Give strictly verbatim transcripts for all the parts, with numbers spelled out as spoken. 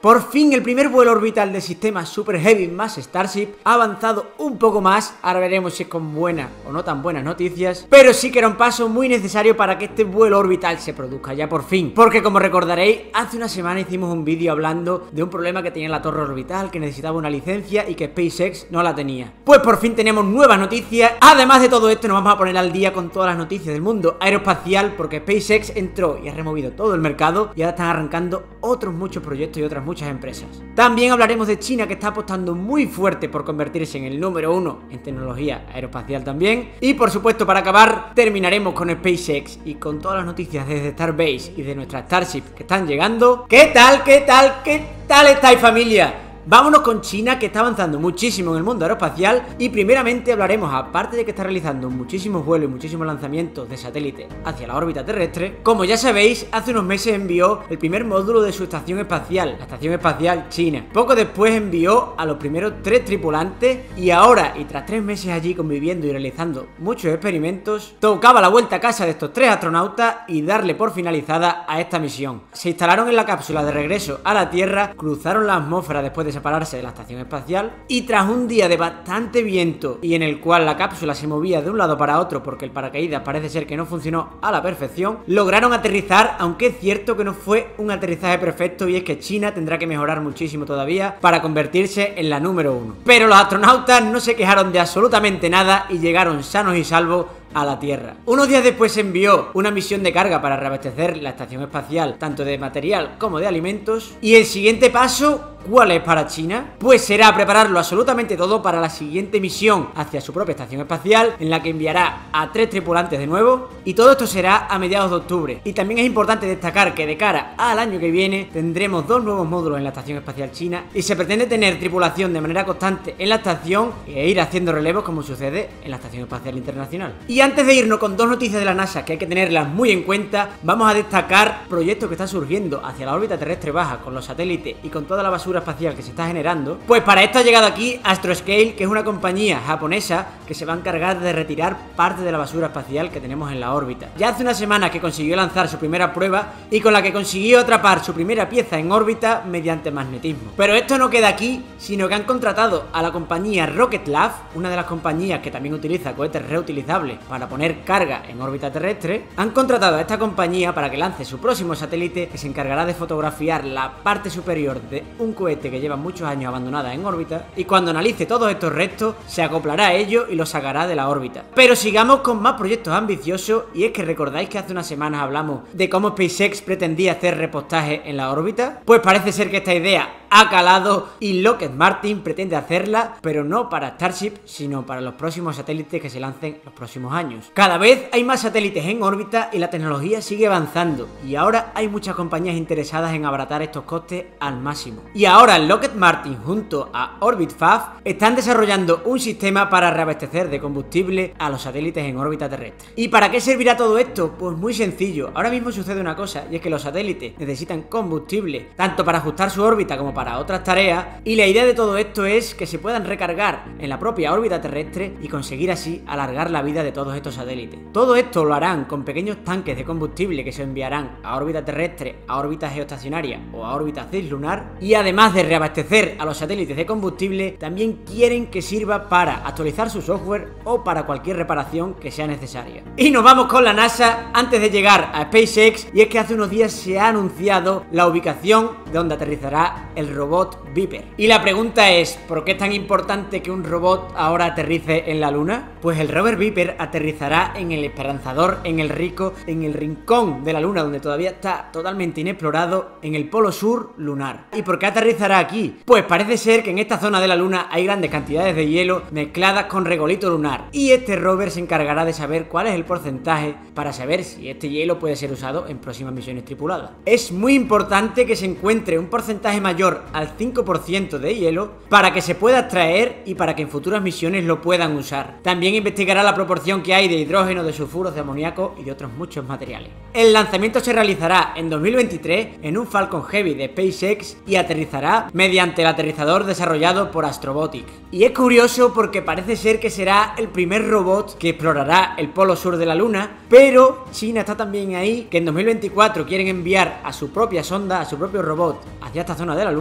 Por fin el primer vuelo orbital del sistema Super Heavy más Starship ha avanzado un poco más. Ahora veremos si es con buenas o no tan buenas noticias, pero sí que era un paso muy necesario para que este vuelo orbital se produzca ya por fin, porque como recordaréis, hace una semana hicimos un vídeo hablando de un problema que tenía la torre orbital, que necesitaba una licencia y que SpaceX no la tenía. Pues por fin tenemos nuevas noticias. Además de todo esto, nos vamos a poner al día con todas las noticias del mundo aeroespacial, porque SpaceX entró y ha removido todo el mercado y ahora están arrancando otros muchos proyectos y otras muchas empresas. También hablaremos de China, que está apostando muy fuerte por convertirse en el número uno en tecnología aeroespacial también. Y por supuesto, para acabar, terminaremos con SpaceX y con todas las noticias desde Starbase y de nuestra Starship que están llegando. ¿Qué tal? ¿Qué tal? ¿Qué tal estáis, familia? Vámonos con China, que está avanzando muchísimo en el mundo aeroespacial, y primeramente hablaremos, aparte de que está realizando muchísimos vuelos y muchísimos lanzamientos de satélites hacia la órbita terrestre. Como ya sabéis, hace unos meses envió el primer módulo de su estación espacial, la Estación Espacial China. Poco después envió a los primeros tres tripulantes y ahora, y tras tres meses allí conviviendo y realizando muchos experimentos, tocaba la vuelta a casa de estos tres astronautas y darle por finalizada a esta misión. Se instalaron en la cápsula de regreso a la Tierra, cruzaron la atmósfera después de separarse de la estación espacial, y tras un día de bastante viento y en el cual la cápsula se movía de un lado para otro porque el paracaídas parece ser que no funcionó a la perfección, lograron aterrizar, aunque es cierto que no fue un aterrizaje perfecto, y es que China tendrá que mejorar muchísimo todavía para convertirse en la número uno. Pero los astronautas no se quejaron de absolutamente nada y llegaron sanos y salvos a la Tierra. Unos días después se envió una misión de carga para reabastecer la estación espacial, tanto de material como de alimentos. Y el siguiente paso, ¿cuál es para China? Pues será prepararlo absolutamente todo para la siguiente misión hacia su propia estación espacial, en la que enviará a tres tripulantes de nuevo, y todo esto será a mediados de octubre. Y también es importante destacar que de cara al año que viene tendremos dos nuevos módulos en la estación espacial china, y se pretende tener tripulación de manera constante en la estación e ir haciendo relevos como sucede en la estación espacial internacional. Y Y antes de irnos con dos noticias de la NASA que hay que tenerlas muy en cuenta, vamos a destacar proyectos que están surgiendo hacia la órbita terrestre baja con los satélites y con toda la basura espacial que se está generando. Pues para esto ha llegado aquí Astroscale, que es una compañía japonesa que se va a encargar de retirar parte de la basura espacial que tenemos en la órbita. Ya hace una semana que consiguió lanzar su primera prueba y con la que consiguió atrapar su primera pieza en órbita mediante magnetismo. Pero esto no queda aquí, sino que han contratado a la compañía Rocket Lab, una de las compañías que también utiliza cohetes reutilizables para poner carga en órbita terrestre. Han contratado a esta compañía para que lance su próximo satélite, que se encargará de fotografiar la parte superior de un cohete que lleva muchos años abandonada en órbita, y cuando analice todos estos restos se acoplará a ello y los sacará de la órbita. Pero sigamos con más proyectos ambiciosos, y es que recordáis que hace unas semanas hablamos de cómo SpaceX pretendía hacer repostaje en la órbita. Pues parece ser que esta idea ha calado y Lockheed Martin pretende hacerla, pero no para Starship, sino para los próximos satélites que se lancen los próximos años. Cada vez hay más satélites en órbita y la tecnología sigue avanzando, y ahora hay muchas compañías interesadas en abaratar estos costes al máximo. Y ahora Lockheed Martin junto a Orbit Fab están desarrollando un sistema para reabastecer de combustible a los satélites en órbita terrestre. ¿Y para qué servirá todo esto? Pues muy sencillo. Ahora mismo sucede una cosa, y es que los satélites necesitan combustible tanto para ajustar su órbita como para para otras tareas, y la idea de todo esto es que se puedan recargar en la propia órbita terrestre y conseguir así alargar la vida de todos estos satélites. Todo esto lo harán con pequeños tanques de combustible que se enviarán a órbita terrestre, a órbita geoestacionaria o a órbita cislunar, y además de reabastecer a los satélites de combustible, también quieren que sirva para actualizar su software o para cualquier reparación que sea necesaria. Y nos vamos con la NASA antes de llegar a SpaceX, y es que hace unos días se ha anunciado la ubicación de donde aterrizará el robot Viper. Y la pregunta es, ¿por qué es tan importante que un robot ahora aterrice en la Luna? Pues el rover Viper aterrizará en el esperanzador Enrico, en el rincón de la Luna donde todavía está totalmente inexplorado, en el polo sur lunar. ¿Y por qué aterrizará aquí? Pues parece ser que en esta zona de la Luna hay grandes cantidades de hielo mezcladas con regolito lunar, y este rover se encargará de saber cuál es el porcentaje para saber si este hielo puede ser usado en próximas misiones tripuladas. Es muy importante que se encuentre un porcentaje mayor al cinco por ciento de hielo para que se pueda extraer y para que en futuras misiones lo puedan usar. También investigará la proporción que hay de hidrógeno, de sulfuros, de amoníaco y de otros muchos materiales. El lanzamiento se realizará en dos mil veintitrés en un Falcon Heavy de SpaceX y aterrizará mediante el aterrizador desarrollado por Astrobotic. Y es curioso porque parece ser que será el primer robot que explorará el polo sur de la Luna, pero China está también ahí, que en dos mil veinticuatro quieren enviar a su propia sonda, a su propio robot hacia esta zona de la Luna,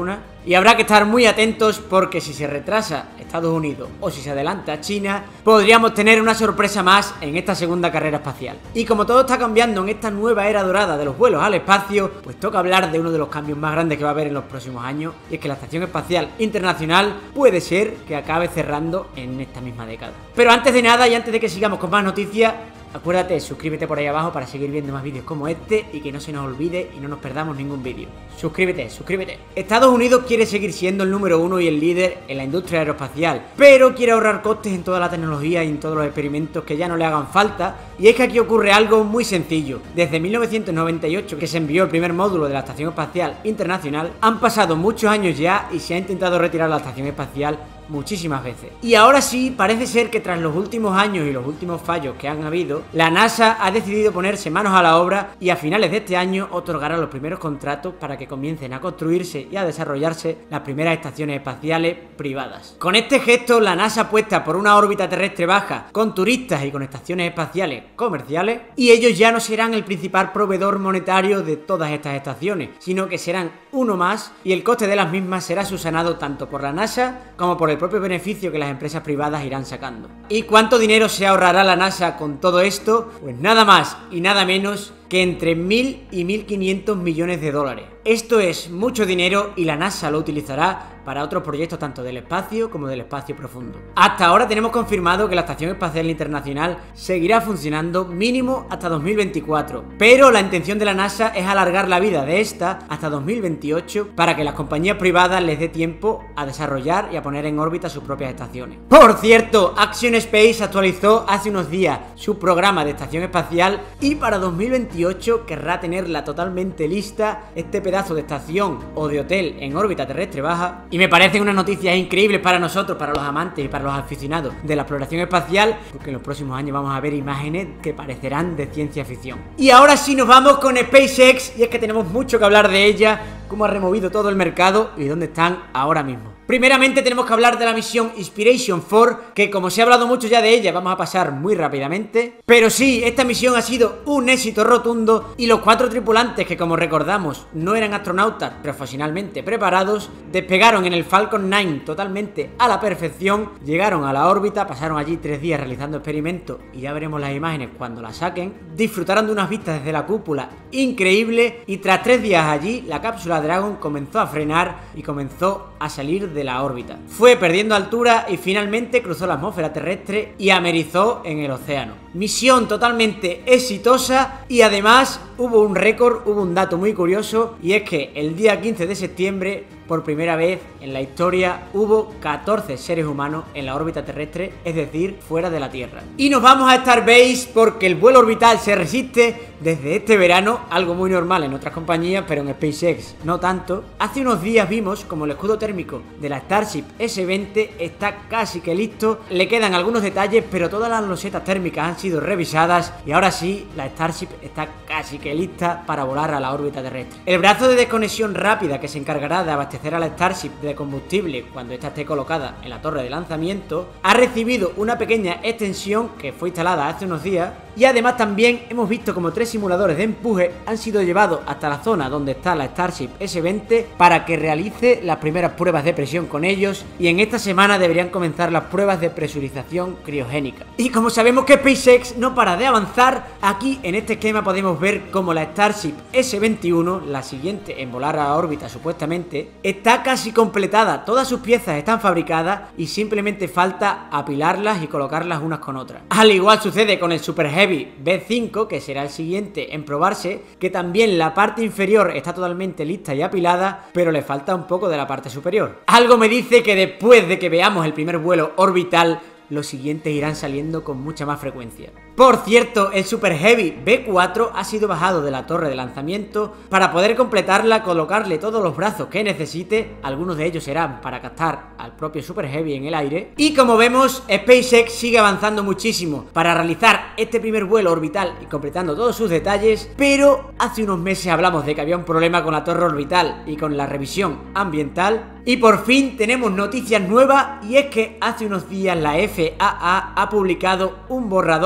Luna. Y habrá que estar muy atentos porque si se retrasa Estados Unidos o si se adelanta China, podríamos tener una sorpresa más en esta segunda carrera espacial. Y como todo está cambiando en esta nueva era dorada de los vuelos al espacio, pues toca hablar de uno de los cambios más grandes que va a haber en los próximos años, y es que la Estación Espacial Internacional puede ser que acabe cerrando en esta misma década. Pero antes de nada y antes de que sigamos con más noticias, acuérdate, suscríbete por ahí abajo para seguir viendo más vídeos como este y que no se nos olvide y no nos perdamos ningún vídeo. Suscríbete, suscríbete. Estados Unidos quiere seguir siendo el número uno y el líder en la industria aeroespacial, pero quiere ahorrar costes en toda la tecnología y en todos los experimentos que ya no le hagan falta. Y es que aquí ocurre algo muy sencillo. Desde mil novecientos noventa y ocho, que se envió el primer módulo de la Estación Espacial Internacional, han pasado muchos años ya y se ha intentado retirar la Estación Espacial muchísimas veces. Y ahora sí, parece ser que tras los últimos años y los últimos fallos que han habido, la NASA ha decidido ponerse manos a la obra y a finales de este año otorgará los primeros contratos para que comiencen a construirse y a desarrollarse las primeras estaciones espaciales privadas. Con este gesto, la NASA apuesta por una órbita terrestre baja, con turistas y con estaciones espaciales comerciales, y ellos ya no serán el principal proveedor monetario de todas estas estaciones, sino que serán uno más, y el coste de las mismas será subsanado tanto por la NASA como por el propio beneficio que las empresas privadas irán sacando. ¿Y cuánto dinero se ahorrará la NASA con todo esto? Pues nada más y nada menos que entre mil y mil quinientos millones de dólares. Esto es mucho dinero y la NASA lo utilizará para otros proyectos tanto del espacio como del espacio profundo. Hasta ahora tenemos confirmado que la Estación Espacial Internacional seguirá funcionando mínimo hasta dos mil veinticuatro, pero la intención de la NASA es alargar la vida de esta hasta dos mil veintiocho para que las compañías privadas les dé tiempo a desarrollar y a poner en órbita sus propias estaciones. Por cierto, Axiom Space actualizó hace unos días su programa de estación espacial y para dos mil veintiocho querrá tenerla totalmente lista, este pedazo de estación o de hotel en órbita terrestre baja. Y me parecen unas noticias increíbles para nosotros, para los amantes y para los aficionados de la exploración espacial, porque en los próximos años vamos a ver imágenes que parecerán de ciencia ficción. Y ahora sí nos vamos con SpaceX, y es que tenemos mucho que hablar de ella, cómo ha removido todo el mercado y dónde están ahora mismo. Primeramente tenemos que hablar de la misión Inspiration cuatro, que como se ha hablado mucho ya de ella, vamos a pasar muy rápidamente. Pero sí, esta misión ha sido un éxito rotundo y los cuatro tripulantes, que como recordamos no eran astronautas profesionalmente preparados, despegaron en el Falcon nueve totalmente a la perfección, llegaron a la órbita, pasaron allí tres días realizando experimentos y ya veremos las imágenes cuando las saquen, disfrutaron de unas vistas desde la cúpula increíble y tras tres días allí la cápsula Dragon comenzó a frenar y comenzó a salir de la órbita. Fue perdiendo altura y finalmente cruzó la atmósfera terrestre y amerizó en el océano. Misión totalmente exitosa y además hubo un récord, hubo un dato muy curioso, y es que el día quince de septiembre, por primera vez en la historia, hubo catorce seres humanos en la órbita terrestre, es decir, fuera de la Tierra. Y nos vamos a Starbase porque el vuelo orbital se resiste desde este verano, algo muy normal en otras compañías, pero en SpaceX no tanto. Hace unos días vimos como el escudo térmico de la Starship ese veinte está casi que listo, le quedan algunos detalles, pero todas las losetas térmicas han sido revisadas y ahora sí, la Starship está casi que lista para volar a la órbita terrestre. El brazo de desconexión rápida que se encargará de abastecer a la Starship de combustible cuando ésta esté colocada en la torre de lanzamiento ha recibido una pequeña extensión que fue instalada hace unos días, y además también hemos visto como tres simuladores de empuje han sido llevados hasta la zona donde está la Starship ese veinte para que realice las primeras pruebas de presión con ellos, y en esta semana deberían comenzar las pruebas de presurización criogénica. Y como sabemos que SpaceX no para de avanzar, aquí en este esquema podemos ver como la Starship ese veintiuno, la siguiente en volar a órbita supuestamente, está casi completada, todas sus piezas están fabricadas y simplemente falta apilarlas y colocarlas unas con otras. Al igual sucede con el Super Heavy B cinco, que será el siguiente en probarse, que también la parte inferior está totalmente lista y apilada, pero le falta un poco de la parte superior. Algo me dice que después de que veamos el primer vuelo orbital, los siguientes irán saliendo con mucha más frecuencia. Por cierto, el Super Heavy B cuatro ha sido bajado de la torre de lanzamiento para poder completarla, colocarle todos los brazos que necesite, algunos de ellos serán para captar al propio Super Heavy en el aire, y como vemos, SpaceX sigue avanzando muchísimo para realizar este primer vuelo orbital y completando todos sus detalles, pero hace unos meses hablamos de que había un problema con la torre orbital y con la revisión ambiental, y por fin tenemos noticias nuevas, y es que hace unos días la F A A ha publicado un borrador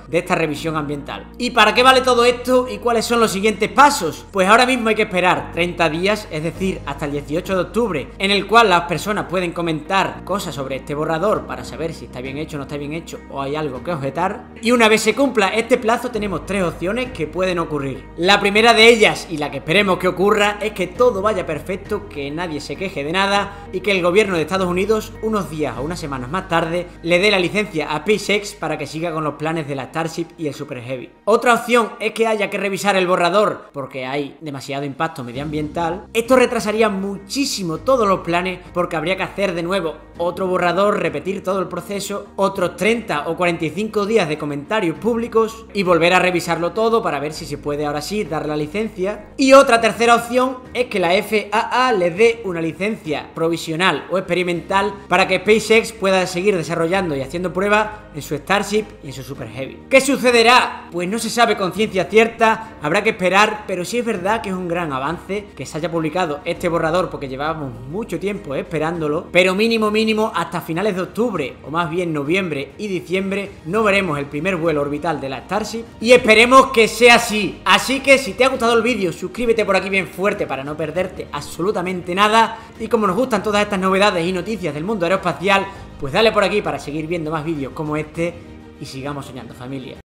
de esta revisión ambiental. ¿Y para qué vale todo esto y cuáles son los siguientes pasos? Pues ahora mismo hay que esperar treinta días, es decir, hasta el dieciocho de octubre, en el cual las personas pueden comentar cosas sobre este borrador para saber si está bien hecho o no está bien hecho o hay algo que objetar. Y una vez se cumpla este plazo tenemos tres opciones que pueden ocurrir. La primera de ellas, y la que esperemos que ocurra, es que todo vaya perfecto, que nadie se queje de nada y que el gobierno de Estados Unidos, unos días o unas semanas más tarde, le dé la licencia a SpaceX para que siga con los planes de la Starship y el Super Heavy. Otra opción es que haya que revisar el borrador porque hay demasiado impacto medioambiental. Esto retrasaría muchísimo todos los planes porque habría que hacer de nuevo otro borrador, repetir todo el proceso, otros treinta o cuarenta y cinco días de comentarios públicos y volver a revisarlo todo para ver si se puede ahora sí dar la licencia. Y otra tercera opción es que la F A A le dé una licencia provisional o experimental para que SpaceX pueda seguir desarrollando y haciendo pruebas en su Starship y en su Super Heavy. ¿Qué sucederá? Pues no se sabe con ciencia cierta, habrá que esperar, pero sí es verdad que es un gran avance que se haya publicado este borrador porque llevábamos mucho tiempo esperándolo, pero mínimo mínimo hasta finales de octubre o más bien noviembre y diciembre no veremos el primer vuelo orbital de la Starship y esperemos que sea así. Así que si te ha gustado el vídeo, suscríbete por aquí bien fuerte para no perderte absolutamente nada y como nos gustan todas estas novedades y noticias del mundo aeroespacial, pues dale por aquí para seguir viendo más vídeos como este y sigamos soñando, familia.